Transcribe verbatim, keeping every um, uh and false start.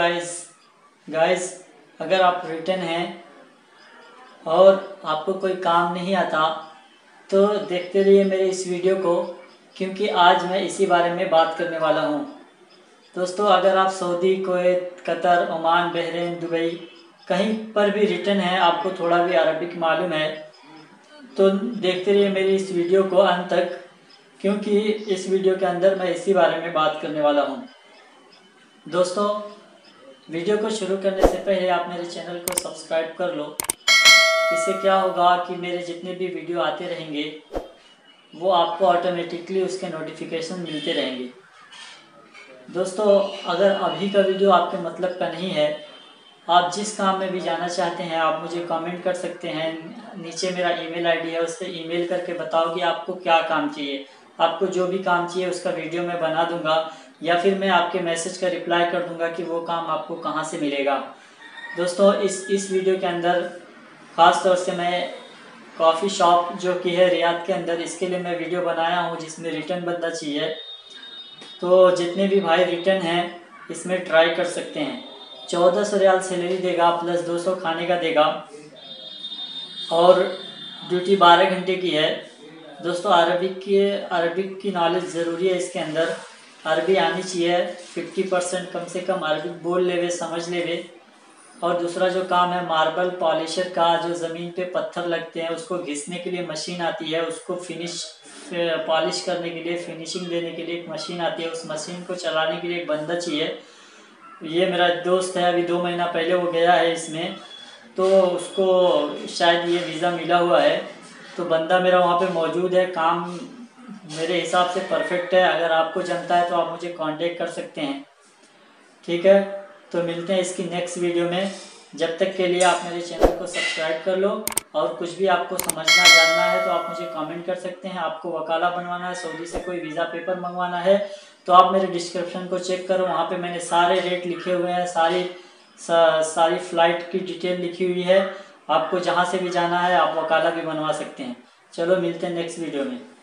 Guys guys अगर आप return हैं और आपको कोई काम नहीं आता तो देखते रहिए मेरे इस वीडियो को, क्योंकि आज मैं इसी बारे में बात करने वाला हूँ। दोस्तों, अगर आप Saudi, Kuwait, Qatar, Oman, Bahrain, Dubai कहीं पर भी रिटर्न है, आपको थोड़ा भी अरबिक मालूम है तो देखते रहिए मेरी इस वीडियो को अंत तक, क्योंकि इस वीडियो के अंदर मैं इसी बारे में बात करने वाला हूँ। दोस्तों, वीडियो को शुरू करने से पहले आप मेरे चैनल को सब्सक्राइब कर लो। इससे क्या होगा कि मेरे जितने भी वीडियो आते रहेंगे वो आपको ऑटोमेटिकली उसके नोटिफिकेशन मिलते रहेंगे। दोस्तों, अगर अभी का वीडियो आपके मतलब का नहीं है, आप जिस काम में भी जाना चाहते हैं आप मुझे कमेंट कर सकते हैं। नीचे मेरा ईमेल आईडी है, उस पर ईमेल करके बताओ कि आपको क्या काम चाहिए। आपको जो भी काम चाहिए उसका वीडियो मैं बना दूंगा, या फिर मैं आपके मैसेज का रिप्लाई कर दूंगा कि वो काम आपको कहाँ से मिलेगा। दोस्तों, इस इस वीडियो के अंदर ख़ास तौर से मैं कॉफ़ी शॉप जो कि है रियाद के अंदर, इसके लिए मैं वीडियो बनाया हूँ जिसमें रिटर्न बंदा चाहिए। तो जितने भी भाई रिटर्न हैं इसमें ट्राई कर सकते हैं। चौदह सौ रियाल सैलरी देगा, प्लस दो सौ खाने का देगा, और ड्यूटी बारह घंटे की है। दोस्तों, अरबिक की अरबिक की नॉलेज ज़रूरी है इसके अंदर। अरबी आनी चाहिए, फिफ्टी परसेंट कम से कम अरबिक बोल लेवे, समझ लेवे। और दूसरा जो काम है मार्बल पॉलिशर का, जो ज़मीन पे पत्थर लगते हैं उसको घिसने के लिए मशीन आती है, उसको फिनिश पॉलिश करने के लिए, फिनिशिंग देने के लिए एक मशीन आती है। उस मशीन को चलाने के लिए एक बंदा चाहिए। ये मेरा दोस्त है, अभी दो महीना पहले वो गया है इसमें, तो उसको शायद ये वीज़ा मिला हुआ है, तो बंदा मेरा वहाँ पे मौजूद है। काम मेरे हिसाब से परफेक्ट है। अगर आपको जमता है तो आप मुझे कांटेक्ट कर सकते हैं। ठीक है, तो मिलते हैं इसकी नेक्स्ट वीडियो में। जब तक के लिए आप मेरे चैनल को सब्सक्राइब कर लो, और कुछ भी आपको समझना जानना है तो आप मुझे कमेंट कर सकते हैं। आपको वकाला बनवाना है, सऊदी से कोई वीज़ा पेपर मंगवाना है तो आप मेरे डिस्क्रिप्शन को चेक करो, वहाँ पे मैंने सारे रेट लिखे हुए हैं, सारी सा, सारी फ़्लाइट की डिटेल लिखी हुई है। आपको जहाँ से भी जाना है आप वकाला भी बनवा सकते हैं। चलो, मिलते हैं नेक्स्ट वीडियो में।